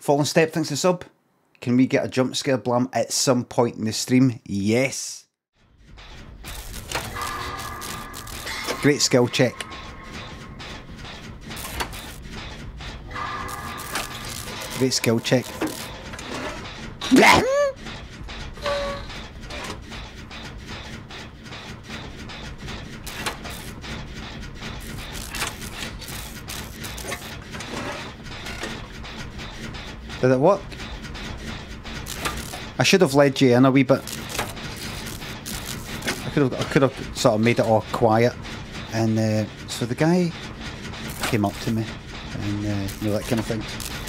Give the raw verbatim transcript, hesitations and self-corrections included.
Fallen Step, thanks to sub. Can we get a jump scare Blahem at some point in the stream? Yes. Great skill check. Great skill check. Blahem! Did it work? I should have led you in a wee bit. I could have, I could have sort of made it all quiet, and uh, so the guy came up to me, and uh, you know, that kind of thing.